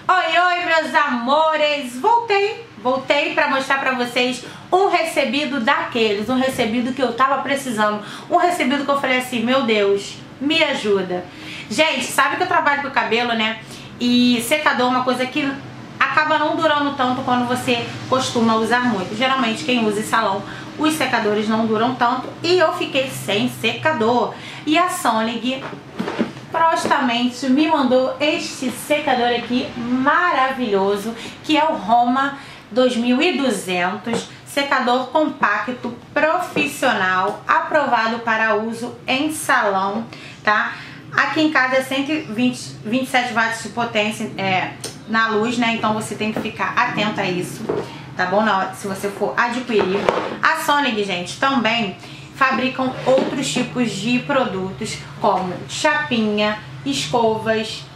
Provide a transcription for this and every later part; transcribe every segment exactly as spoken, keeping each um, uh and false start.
Oi, oi, meus amores! Voltei, voltei pra mostrar pra vocês um recebido daqueles, um recebido que eu tava precisando, um recebido que eu falei assim, meu Deus, me ajuda. Gente, sabe que eu trabalho com o cabelo, né? E secador é uma coisa que acaba não durando tanto quando você costuma usar muito. Geralmente quem usa em salão, os secadores não duram tanto e eu fiquei sem secador. E a Sonig prostamente me mandou este secador aqui maravilhoso, que é o Roma dois mil e duzentos, secador compacto profissional, aprovado para uso em salão, tá? Aqui em casa é cento e vinte, vinte e sete watts de potência é, na luz, né? Então você tem que ficar atento a isso, tá bom? Na hora, se você for adquirir. A Sonig, gente, também fabricam outros tipos de produtos, como chapinha, escovas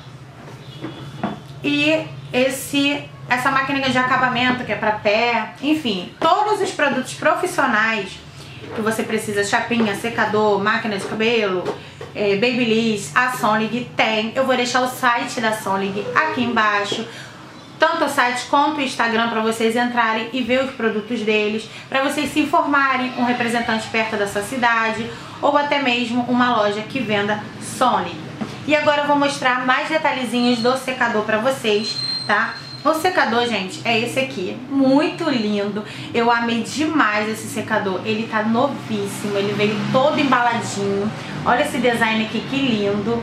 e esse, essa máquina de acabamento que é para pé, enfim, todos os produtos profissionais que você precisa, chapinha, secador, máquina de cabelo, é, Babyliss, a Sonig tem. Eu vou deixar o site da Sonig aqui embaixo, tanto o site quanto o Instagram, para vocês entrarem e ver os produtos deles, para vocês se informarem, um representante perto da sua cidade ou até mesmo uma loja que venda Sonig. E agora eu vou mostrar mais detalhezinhos do secador para vocês, tá? O secador, gente, é esse aqui, muito lindo. Eu amei demais esse secador, ele tá novíssimo, ele veio todo embaladinho. Olha esse design aqui, que lindo,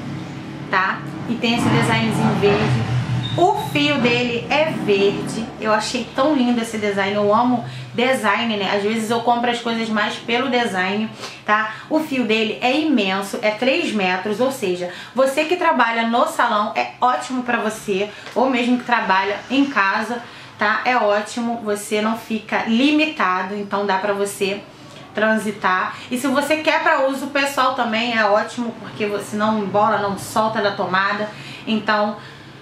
tá? E tem esse designzinho verde. O fio dele é verde, eu achei tão lindo esse design, eu amo design, né? Às vezes eu compro as coisas mais pelo design, tá? O fio dele é imenso, é três metros, ou seja, você que trabalha no salão é ótimo pra você, ou mesmo que trabalha em casa, tá? É ótimo, você não fica limitado, então dá pra você transitar. E se você quer para uso pessoal também é ótimo, porque você não embola, não solta da tomada, então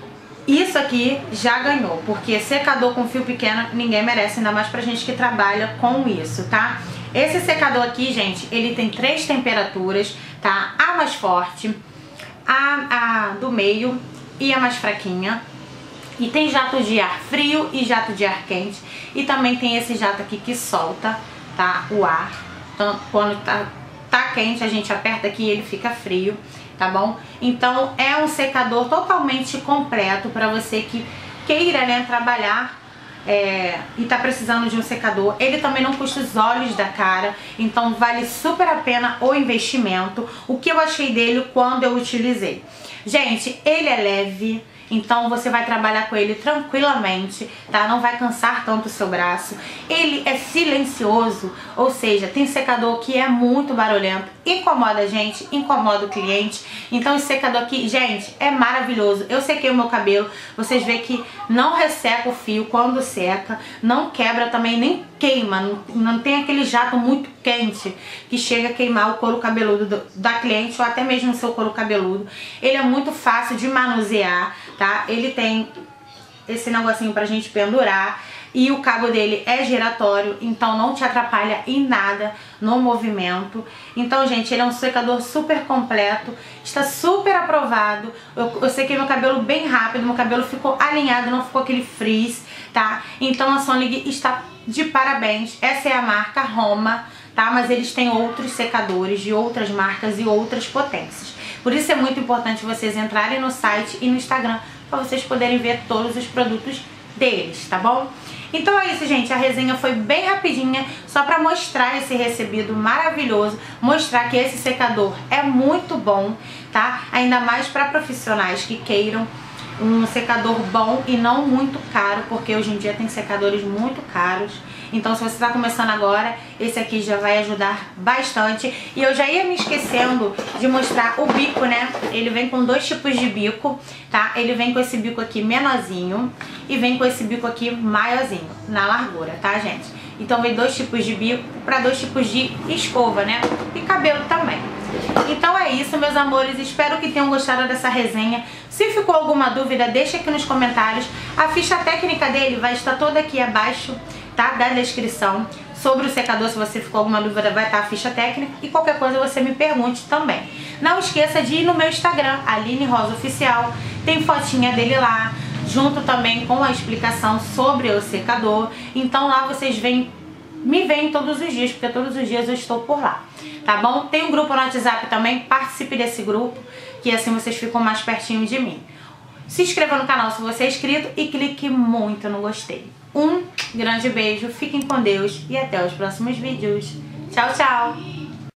isso aqui já ganhou, porque secador com fio pequeno ninguém merece, ainda mais pra gente que trabalha com isso, tá? Esse secador aqui, gente, ele tem três temperaturas, tá? A mais forte, a, a do meio e a mais fraquinha. E tem jato de ar frio e jato de ar quente. E também tem esse jato aqui que solta, tá? O ar. Então, quando tá, tá quente, a gente aperta aqui e ele fica frio, tá bom? Então é um secador totalmente completo para você que queira, né, trabalhar é, e tá precisando de um secador. Ele também não custa os olhos da cara, então vale super a pena o investimento. O que eu achei dele quando eu utilizei? Gente, ele é leve, então você vai trabalhar com ele tranquilamente, tá? Não vai cansar tanto o seu braço. Ele é silencioso, ou seja, tem secador que é muito barulhento, incomoda a gente, incomoda o cliente. Então esse secador aqui, gente, é maravilhoso. Eu sequei o meu cabelo, vocês veem que não resseca o fio quando seca, não quebra também, nem queima, não, não tem aquele jato muito quente que chega a queimar o couro cabeludo do, da cliente ou até mesmo o seu couro cabeludo. Ele é muito fácil de manusear, tá? Ele tem esse negocinho pra gente pendurar e o cabo dele é giratório, então não te atrapalha em nada no movimento. Então, gente, ele é um secador super completo, está super aprovado. Eu, eu sequei meu cabelo bem rápido, meu cabelo ficou alinhado, não ficou aquele frizz, tá? Então a Sonig está de parabéns. Essa é a marca Roma, tá? Mas eles têm outros secadores de outras marcas e outras potências. Por isso é muito importante vocês entrarem no site e no Instagram para vocês poderem ver todos os produtos deles, tá bom? Então é isso, gente, a resenha foi bem rapidinha, só para mostrar esse recebido maravilhoso, mostrar que esse secador é muito bom, tá? Ainda mais para profissionais que queiram um secador bom e não muito caro, porque hoje em dia tem secadores muito caros. Então se você está começando agora, esse aqui já vai ajudar bastante. E eu já ia me esquecendo de mostrar o bico, né? Ele vem com dois tipos de bico, tá? Ele vem com esse bico aqui menorzinho e vem com esse bico aqui maiorzinho, na largura, tá, gente? Então vem dois tipos de bico para dois tipos de escova, né? E cabelo também. Então é isso, meus amores, espero que tenham gostado dessa resenha. Se ficou alguma dúvida, deixa aqui nos comentários. A ficha técnica dele vai estar toda aqui abaixo, tá? Da descrição. Sobre o secador, se você ficou alguma dúvida, vai estar a ficha técnica. E qualquer coisa você me pergunte também. Não esqueça de ir no meu Instagram, Aline Rosa Oficial. Tem fotinha dele lá. junto também com a explicação sobre o secador. Então lá vocês vêm, me veem todos os dias, porque todos os dias eu estou por lá, tá bom? Tem um grupo no WhatsApp também, participe desse grupo, que assim vocês ficam mais pertinho de mim. Se inscreva no canal se você é inscrito e clique muito no gostei. Um grande beijo, fiquem com Deus e até os próximos vídeos. Tchau, tchau!